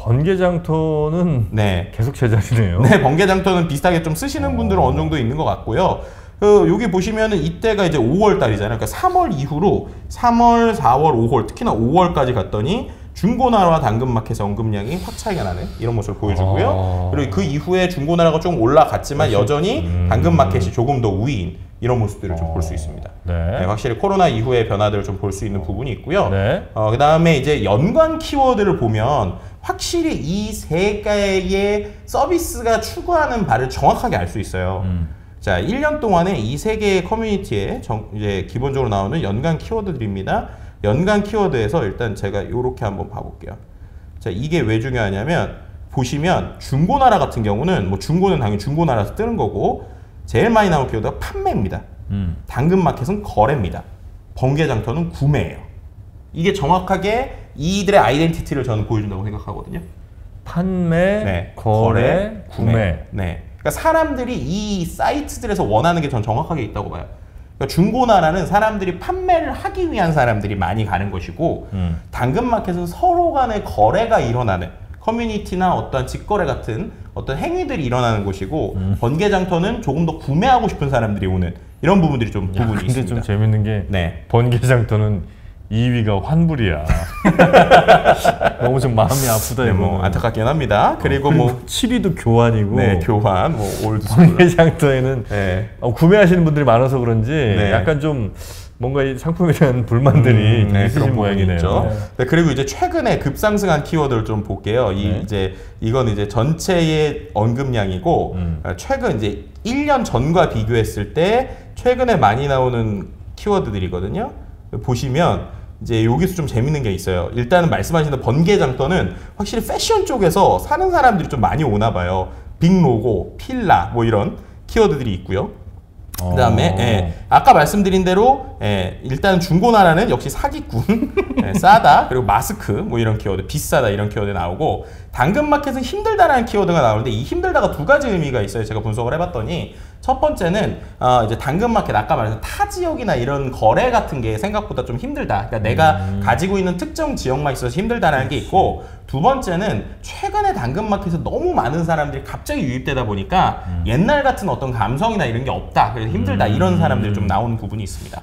번개장터는 네, 계속 제자리네요. 네, 번개장터는 비슷하게 좀 쓰시는 분들은 어느 정도 있는 것 같고요. 여기 보시면은 이때가 이제 5월 달이잖아요. 그러니까 3월 이후로 3월, 4월, 5월, 특히나 5월까지 갔더니 중고나라와 당근마켓의 언급량이 확 차이가 나는 이런 모습을 보여주고요. 그리고 그 이후에 중고나라가 좀 올라갔지만 여전히 당근마켓이 조금 더 우위인 이런 모습들을 좀 볼 수 있습니다. 네. 네, 확실히 코로나 이후의 변화들을 좀 볼 수 있는 부분이 있고요. 네. 그 다음에 이제 연관 키워드를 보면 확실히 이 세 개의 서비스가 추구하는 바를 정확하게 알 수 있어요. 자, 1년 동안에 이 세 개의 커뮤니티에 이제 기본적으로 나오는 연관 키워드들입니다. 연관 키워드에서 일단 제가 이렇게 한번 봐볼게요. 자, 이게 왜 중요하냐면 보시면 중고나라 같은 경우는 뭐 중고는 당연히 중고나라에서 뜨는 거고 제일 많이 나올 키워드가 판매입니다. 당근마켓은 거래입니다. 번개장터는 구매예요. 이게 정확하게 이들의 아이덴티티를 저는 보여준다고 생각하거든요. 판매, 네, 거래, 구매. 네, 그러니까 사람들이 이 사이트들에서 원하는 게 전 정확하게 있다고 봐요. 그러니까 중고나라는 사람들이 판매를 하기 위한 사람들이 많이 가는 것이고 당근마켓은 서로 간의 거래가 일어나는 커뮤니티나 어떤 직거래 같은 어떤 행위들이 일어나는 곳이고 번개장터는 조금 더 구매하고 싶은 사람들이 오는 이런 부분들이 좀 부분이 근데 있습니다. 좀 재밌는 게 네. 번개장터는 2위가 환불이야. 너무 좀 마음이 아프다. 네, 뭐 안타깝긴 합니다. 그리고 뭐 7위도 교환이고. 네, 교환, 뭐 올드 번개장터에는 네. 구매하시는 분들이 많아서 그런지 네. 약간 좀 뭔가 이 상품에 대한 불만들이 좀 있으신 모양이네요. 네, 그리고 이제 최근에 급상승한 키워드를 좀 볼게요. 이건 이제 전체의 언급량이고 최근 이제 1년 전과 비교했을 때 최근에 많이 나오는 키워드들이거든요. 보시면 이제 여기서 좀 재밌는 게 있어요. 일단은 말씀하신 번개장터는 확실히 패션 쪽에서 사는 사람들이 좀 많이 오나 봐요. 빅로고, 필라 뭐 이런 키워드들이 있고요. 그 다음에 아까 말씀드린 대로 일단 중고나라는 역시 사기꾼, 싸다, 그리고 마스크 뭐 이런 키워드, 비싸다 이런 키워드 나오고 당근마켓은 힘들다라는 키워드가 나오는데 이 힘들다가 두 가지 의미가 있어요. 제가 분석을 해봤더니 첫 번째는 이제 당근마켓 아까 말했던 타 지역이나 이런 거래 같은 게 생각보다 좀 힘들다. 그러니까 내가 가지고 있는 특정 지역만 있어서 힘들다라는 게 있고 두 번째는 최근에 당근마켓에 너무 많은 사람들이 갑자기 유입되다 보니까 옛날 같은 어떤 감성이나 이런 게 없다. 그래서 힘들다. 이런 사람들이 좀 나오는 부분이 있습니다.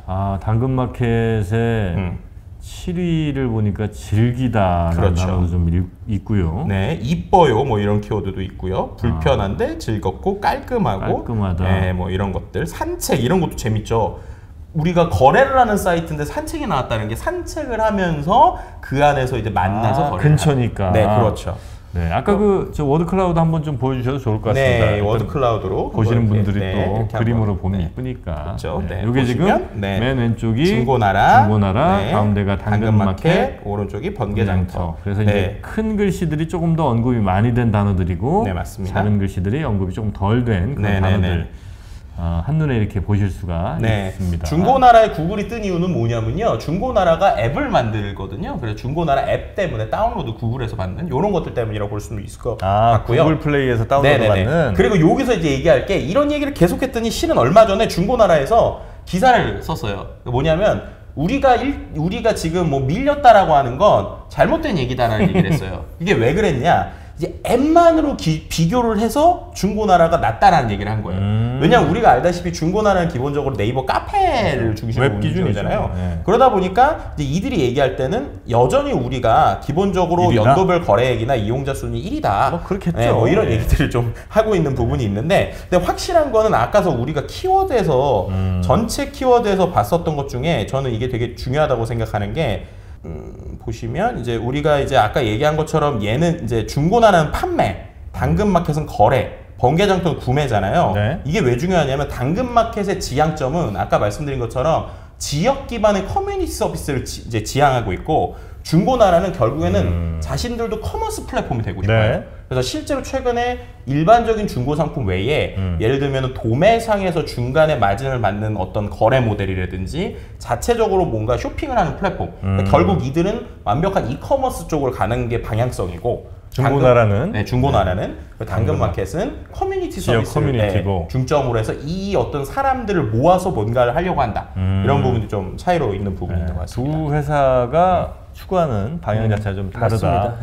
당근마켓에 7위를 보니까 즐기다라는 그렇죠. 단어도 좀 있고요. 네, 이뻐요 뭐 이런 키워드도 있고요. 불편한데 즐겁고 깔끔하다. 네, 뭐 이런 것들. 산책 이런 것도 재밌죠. 우리가 거래를 하는 사이트인데 산책이 나왔다는 게 산책을 하면서 그 안에서 이제 만나서 거래를 근처니까. 네, 그렇죠. 네, 아까 저 워드클라우드 한번 좀 보여주셔도 좋을 것 같습니다. 네, 워드클라우드로 보시는 분들이 또 그림으로 보면 이쁘니까. 그렇죠. 네, 이게 지금 맨 왼쪽이 중고나라, 가운데가 당근마켓, 오른쪽이 번개장터. 그래서 이제 큰 글씨들이 조금 더 언급이 많이 된 단어들이고, 네, 맞습니다. 작은 글씨들이 언급이 조금 덜 된 그런 단어들. 한눈에 이렇게 보실 수가 있습니다. 중고나라에 구글이 뜬 이유는 뭐냐면요. 중고나라가 앱을 만들거든요. 그래서 중고나라 앱 때문에 다운로드 구글에서 받는 이런 것들 때문이라고 볼 수는 있을 것 같고요. 구글 플레이에서 다운로드 받는. 그리고 여기서 이제 얘기할 게 이런 얘기를 계속했더니 실은 얼마 전에 중고나라에서 기사를 썼어요. 뭐냐면 우리가 지금 뭐 밀렸다라고 하는 건 잘못된 얘기다라는 얘기를 했어요. 이게 왜 그랬냐? 이제 앱만으로 비교를 해서 중고나라가 낫다라는 얘기를 한 거예요. 왜냐면 우리가 알다시피 중고나라는 기본적으로 네이버 카페를 중심으로 운영하잖아요. 네. 그러다 보니까 이제 이들이 얘기할 때는 여전히 우리가 기본적으로 1위다? 연도별 거래액이나 이용자 수는 1위다. 뭐 그렇겠죠. 네, 뭐 이런 얘기들을 좀 하고 있는 부분이 있는데, 근데 확실한 거는 아까서 우리가 키워드에서 전체 키워드에서 봤었던 것 중에 저는 이게 되게 중요하다고 생각하는 게 보시면 이제 우리가 이제 아까 얘기한 것처럼 얘는 이제 중고나라는 판매, 당근마켓은 거래, 번개장터는 구매잖아요. 네. 이게 왜 중요하냐면 당근마켓의 지향점은 아까 말씀드린 것처럼 지역 기반의 커뮤니티 서비스를 이제 지향하고 있고, 중고나라는 결국에는 자신들도 커머스 플랫폼이 되고 싶어요. 네. 그래서 실제로 최근에 일반적인 중고 상품 외에 예를 들면 도매상에서 중간에 마진을 받는 어떤 거래 모델이라든지 자체적으로 뭔가 쇼핑을 하는 플랫폼, 그러니까 결국 이들은 완벽한 이커머스 쪽으로 가는 게 방향성이고, 중고나라는 중고나라는 당근마켓은 커뮤니티 서비스를 중점으로 해서 이 어떤 사람들을 모아서 뭔가를 하려고 한다. 이런 부분이 좀 차이로 있는 부분인 것 같습니다. 두 회사가 추구하는 방향 자체가 좀 다르다.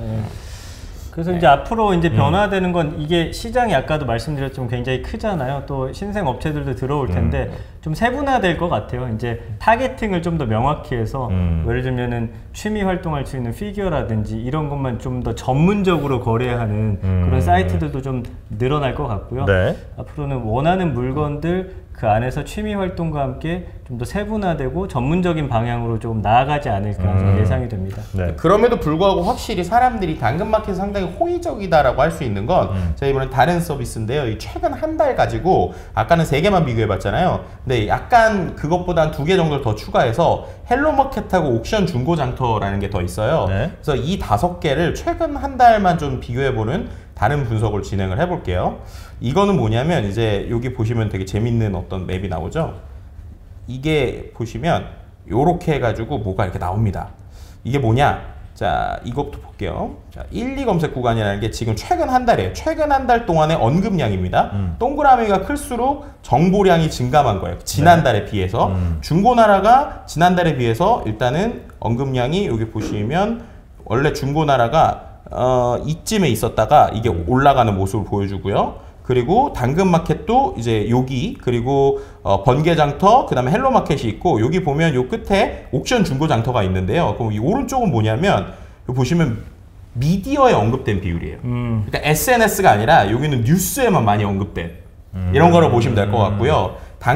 그래서 이제 앞으로 이제 변화되는 건 이게 시장이 아까도 말씀드렸지만 굉장히 크잖아요. 또 신생 업체들도 들어올 텐데 좀 세분화될 것 같아요. 이제 타겟팅을 좀 더 명확히 해서 예를 들면은 취미 활동할 수 있는 피규어라든지 이런 것만 좀 더 전문적으로 거래하는 그런 사이트들도 좀 늘어날 것 같고요. 네. 앞으로는 원하는 물건들 그 안에서 취미 활동과 함께 좀 더 세분화되고 전문적인 방향으로 좀 나아가지 않을까 예상이 됩니다. 네. 그럼에도 불구하고 확실히 사람들이 당근마켓이 상당히 호의적이다라고 할 수 있는 건 제가 이번에 다른 서비스인데요. 이 최근 한 달 가지고 아까는 3개만 비교해봤잖아요. 근데 약간 그것보다 한 2개 정도를 더 추가해서 헬로마켓하고 옥션 중고장터라는 게 더 있어요. 네. 그래서 이 5개를 최근 한 달만 좀 비교해보는 다른 분석을 진행을 해볼게요. 이거는 뭐냐면 이제 여기 보시면 되게 재밌는 어떤 맵이 나오죠. 이게 보시면 요렇게 해가지고 뭐가 이렇게 나옵니다. 이게 뭐냐? 자, 이것부터 볼게요. 자, 1, 2 검색 구간이라는 게 지금 최근 한 달이에요. 최근 한 달 동안의 언급량입니다. 동그라미가 클수록 정보량이 증가한 거예요. 지난달에 비해서. 중고나라가 지난달에 비해서 일단은 언급량이 여기 보시면 원래 중고나라가 이쯤에 있었다가 이게 올라가는 모습을 보여주고요. 그리고 당근마켓도 이제 여기, 그리고 번개장터, 그 다음에 헬로마켓이 있고, 여기 보면 요 끝에 옥션 중고장터가 있는데요. 그럼 이 오른쪽은 뭐냐면 여기 보시면 미디어에 언급된 비율이에요. 그러니까 SNS가 아니라 여기는 뉴스에만 많이 언급된 이런 거를 보시면 될 것 같고요.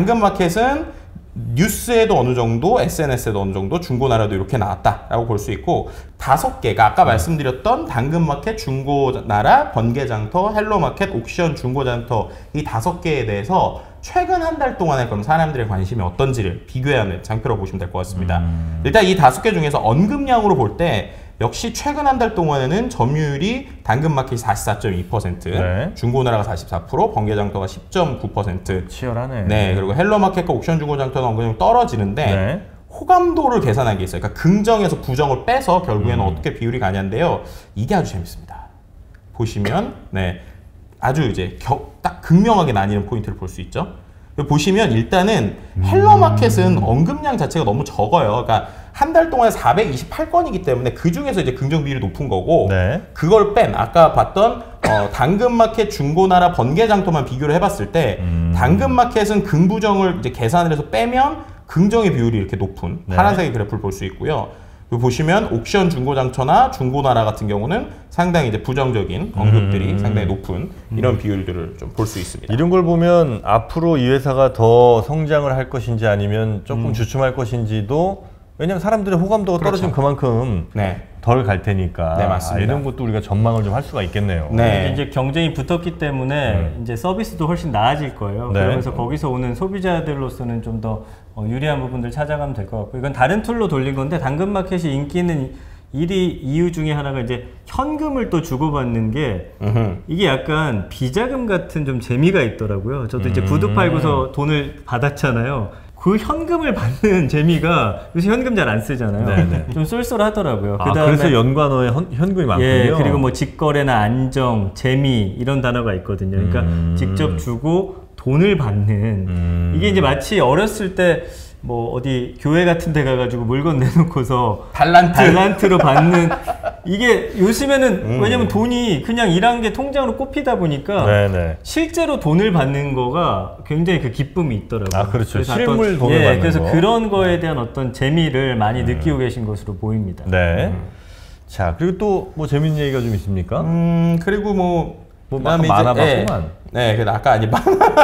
당근마켓은 뉴스에도 어느 정도, SNS에도 어느 정도, 중고나라도 이렇게 나왔다라고 볼 수 있고, 5개가 아까 말씀드렸던 당근마켓, 중고나라, 번개장터, 헬로마켓, 옥션, 중고장터 이 5개에 대해서 최근 한 달 동안에 그럼 사람들의 관심이 어떤지를 비교해야 하는 장표로 보시면 될 것 같습니다. 일단 이 5개 중에서 언급량으로 볼 때 역시 최근 한 달 동안에는 점유율이 당근마켓이 44.2%, 네. 중고나라가 44%, 번개장터가 10.9%. 치열하네. 네, 그리고 헬로마켓과 옥션 중고장터는 언급량이 떨어지는데 네. 호감도를 계산한 게 있어요. 그러니까 긍정에서 부정을 빼서 결국에는 어떻게 비율이 가냐인데요. 이게 아주 재밌습니다. 보시면 네, 아주 이제 딱 극명하게 나뉘는 포인트를 볼 수 있죠. 보시면 일단은 헬로마켓은 언급량 자체가 너무 적어요. 그러니까 한 달 동안 428건이기 때문에 그 중에서 이제 긍정 비율이 높은 거고, 네. 그걸 뺀 아까 봤던 당근마켓, 중고나라, 번개장터만 비교를 해봤을 때 당근마켓은 긍부정을 이제 계산을 해서 빼면 긍정의 비율이 이렇게 높은 네. 파란색의 그래프를 볼 수 있고요. 보시면 옥션 중고장터나 중고나라 같은 경우는 상당히 이제 부정적인 언급들이 상당히 높은 이런 비율들을 좀 볼 수 있습니다. 이런 걸 보면 앞으로 이 회사가 더 성장을 할 것인지 아니면 조금 주춤할 것인지도, 왜냐면 사람들의 호감도가 그렇죠. 떨어지면 그만큼 네. 덜 갈 테니까. 네, 맞습니다. 이런 것도 우리가 전망을 좀 할 수가 있겠네요. 네. 이제 경쟁이 붙었기 때문에 이제 서비스도 훨씬 나아질 거예요. 네. 그러면서 거기서 오는 소비자들로서는 좀 더 유리한 부분들 찾아가면 될 것 같고, 이건 다른 툴로 돌린 건데 당근마켓이 인기는 이유 중에 하나가 이제 현금을 또 주고받는 게 이게 약간 비자금 같은 좀 재미가 있더라고요. 저도 이제 구두 팔고서 돈을 받았잖아요. 그 현금을 받는 재미가 요새 현금 잘 안 쓰잖아요. 네네. 좀 쏠쏠하더라고요. 그래서 연관어에 현금이 많군요. 예, 그리고 뭐 직거래나 안정, 재미 이런 단어가 있거든요. 그러니까 직접 주고 돈을 받는 이게 이제 마치 어렸을 때 뭐 어디 교회 같은 데 가가지고 물건 내놓고서 달란트로 받는 이게 요즘에는 왜냐면 돈이 그냥 일한 게 통장으로 꼽히다 보니까 네네. 실제로 돈을 받는 거가 굉장히 그 기쁨이 있더라고요. 그렇죠. 실물 돈을 받는 그래서 거. 그런 거에 대한 어떤 재미를 많이 느끼고 계신 것으로 보입니다. 네. 자, 그리고 또 뭐 재밌는 얘기가 좀 있습니까? 그리고 뭐 그다음에 만화봤구만. 네, 그 아까 아니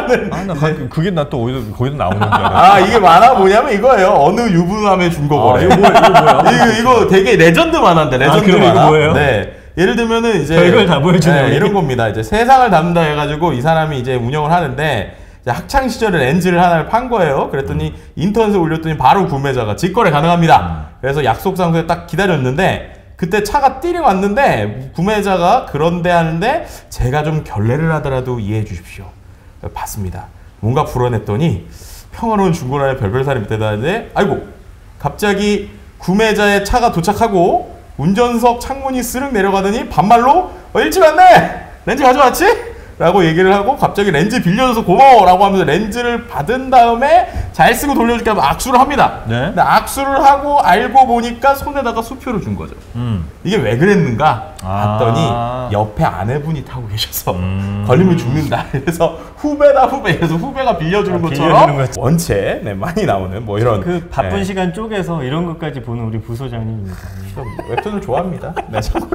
만화는 그게 나 또 거기서 나오는 줄 알았어. 이게 만화 뭐냐면 이거예요. 어느 유부남의 중고거래. 이거 뭐야? 이거 되게 레전드 만화인데 레전드 만화. 이거 뭐예요? 네. 예를 들면은 이제 별걸 다 보여주네요. 이런 겁니다. 이제 세상을 담다 해가지고 이 사람이 이제 운영을 하는데 이제 학창 시절에 렌즈를 하나를 판 거예요. 그랬더니 인터넷에 올렸더니 바로 구매자가 직거래 가능합니다. 그래서 약속 장소에 딱 기다렸는데. 그때 차가 띠링 왔는데 구매자가 그런데 하는데 제가 좀 결례를 하더라도 이해해 주십시오. 봤습니다. 뭔가 불어냈더니 평화로운 중고나라의 별별사람이 되다는데 아이고 갑자기 구매자의 차가 도착하고 운전석 창문이 스르륵 내려가더니 반말로 일찍 왔네! 렌즈 가져왔지? 라고 얘기를 하고 갑자기 렌즈 빌려줘서 고마워 라고 하면서 렌즈를 받은 다음에 잘 쓰고 돌려줄게 하면 악수를 합니다. 네? 근데 악수를 하고 알고 보니까 손에다가 수표를 준 거죠. 이게 왜 그랬는가 봤더니 옆에 아내분이 타고 계셔서 걸리면 죽는다. 그래서 후배다 후배. 그래서 후배가 빌려주는 것처럼 원체 많이 나오는 뭐 이런 그 바쁜 시간 쪼개서 이런 것까지 보는 우리 부소장님입니다. 웹툰을 좋아합니다. 네,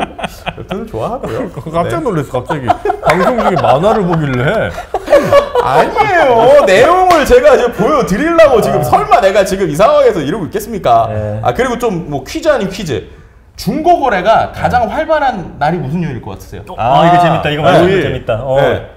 웹툰을 좋아하고요. 깜짝 놀랐어 갑자기. 방송 중에 만화를 보길래. 아니에요. 내용을 제가 이제 보여드리려고 지금 설마 내가 지금 이 상황에서 이러고 있겠습니까? 네. 그리고 좀 뭐 퀴즈 아닌 퀴즈. 중고거래가 가장 활발한 날이 무슨 요일일 것 같으세요? 이거 재밌다. 이거 맞추면 재밌다. 네.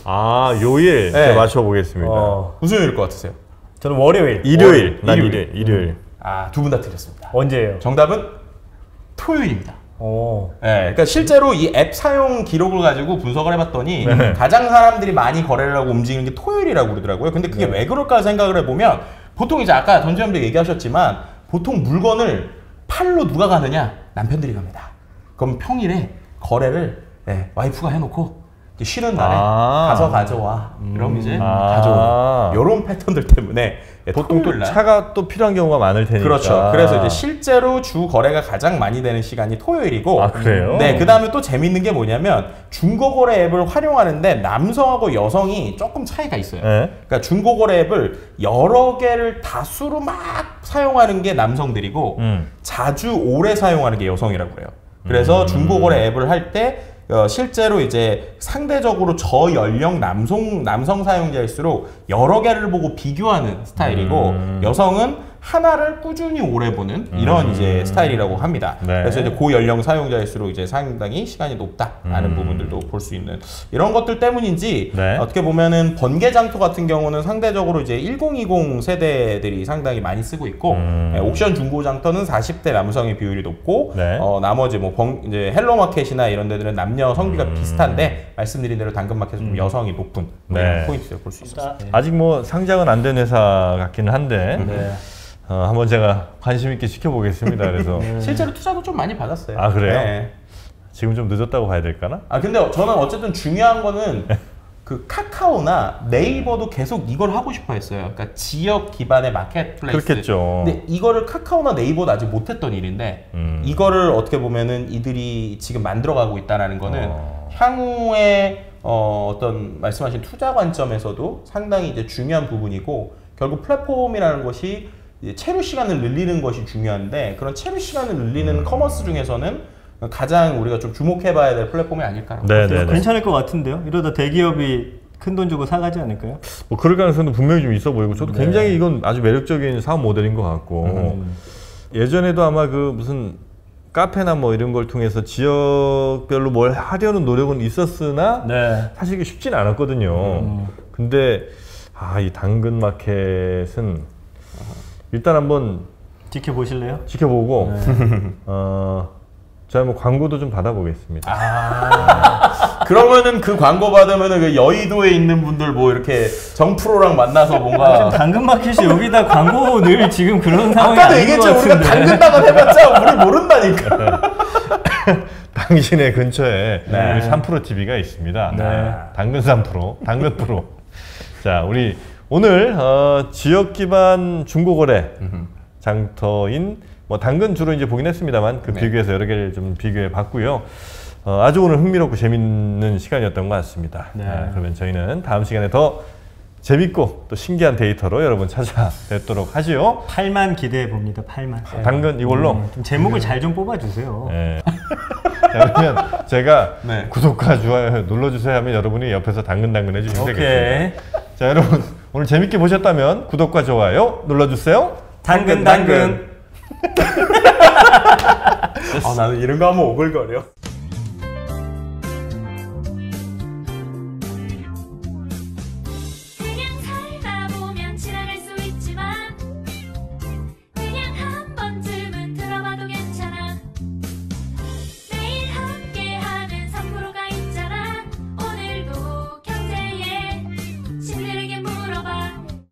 요일. 제가 맞춰보겠습니다. 무슨 요일일 것 같으세요? 저는 월요일. 일요일. 난 일요일. 두 분 다 틀렸습니다. 언제예요? 정답은 토요일입니다. 네, 그러니까 실제로 이 앱 사용 기록을 가지고 분석을 해봤더니 가장 사람들이 많이 거래를 하고 움직이는 게 토요일이라고 그러더라고요. 근데 그게 왜 그럴까 생각을 해보면 보통 이제 아까 전지현배 얘기하셨지만 보통 물건을 팔로 누가 가느냐? 남편들이 갑니다. 그럼 평일에 거래를 와이프가 해놓고 쉬는 날에 가서 가져와. 그럼 이제 가져오는 이런 패턴들 때문에 보통 또 차가 또 필요한 경우가 많을 테니까. 그렇죠. 그래서 이제 실제로 주 거래가 가장 많이 되는 시간이 토요일이고. 그래요? 네. 그 다음에 또 재밌는 게 뭐냐면 중고거래 앱을 활용하는데 남성하고 여성이 조금 차이가 있어요. 그러니까 중고거래 앱을 여러 개를 다수로 막 사용하는 게 남성들이고 자주 오래 사용하는 게 여성이라고 그래요. 그래서 중고거래 앱을 할 때 실제로 이제 상대적으로 저연령 남성 사용자일수록 여러 개를 보고 비교하는 스타일이고 여성은 하나를 꾸준히 오래 보는 이런 이제 스타일이라고 합니다. 네. 그래서 이제 고연령 사용자일수록 이제 상당히 시간이 높다라는 부분들도 볼 수 있는 이런 것들 때문인지 어떻게 보면은 번개장터 같은 경우는 상대적으로 이제 1020 세대들이 상당히 많이 쓰고 있고 옥션 중고장터는 40대 남성의 비율이 높고 나머지 뭐 이제 헬로마켓이나 이런 데들은 남녀 성비가 비슷한데 말씀드린 대로 당근마켓은 좀 여성이 높은 포인트를 볼 수 있습니다. 아직 뭐 상장은 안 된 회사 같기는 한데 한번 제가 관심 있게 지켜보겠습니다. 그래서 실제로 투자도 좀 많이 받았어요. 그래요? 네. 지금 좀 늦었다고 봐야 될까나? 근데 저는 어쨌든 중요한 거는 그 카카오나 네이버도 계속 이걸 하고 싶어 했어요. 그러니까 지역 기반의 마켓플레이스. 그렇겠죠. 근데 이거를 카카오나 네이버도 아직 못했던 일인데 이거를 어떻게 보면은 이들이 지금 만들어가고 있다는 거는 향후에 어떤 말씀하신 투자 관점에서도 상당히 이제 중요한 부분이고 결국 플랫폼이라는 것이 체류 시간을 늘리는 것이 중요한데 그런 체류 시간을 늘리는 커머스 중에서는 가장 우리가 좀 주목해봐야 될 플랫폼이 아닐까라고. 괜찮을 것 같은데요? 이러다 대기업이 큰 돈 주고 사가지 않을까요? 뭐 그럴 가능성도 분명히 좀 있어 보이고 저도 굉장히 이건 아주 매력적인 사업 모델인 것 같고 예전에도 아마 그 무슨 카페나 뭐 이런 걸 통해서 지역별로 뭘 하려는 노력은 있었으나 사실 이게 쉽지는 않았거든요. 근데 이 당근마켓은 일단 한번 지켜보실래요? 지켜보고 자, 뭐 광고도 좀 받아보겠습니다. 그러면은 그 광고 받으면은 그 여의도에 있는 분들 뭐 이렇게 정프로랑 만나서 뭔가 당근마켓이 여기다 광고 늘 지금 그런 상황이 아까도 아닌 것 얘기했죠. 우리가 같은데. 당근당은 해봤자 우리 모른다니까. 당신의 근처에 네. 우리 3프로 TV가 있습니다. 네. 당근 3프로, 당근 프로. 자, 우리 오늘 지역 기반 중고거래 장터인 뭐 당근 주로 이제 보긴 했습니다만 그 비교해서 여러 개를 좀 비교해 봤고요. 아주 오늘 흥미롭고 재밌는 시간이었던 것 같습니다. 네. 그러면 저희는 다음 시간에 더 재밌고 또 신기한 데이터로 여러분 찾아뵙도록 하지요. 8만 기대해 봅니다. 8만. 당근 이걸로. 좀 제목을 잘 좀 뽑아주세요. 네. 자, 그러면 제가 네. 구독과 좋아요 눌러주세요 하면 여러분이 옆에서 당근 해주시면 오케이. 되겠습니다. 자, 여러분 오늘 재밌게 보셨다면 구독과 좋아요 눌러주세요. 당근. 나는 이런 거 하면 오글거려.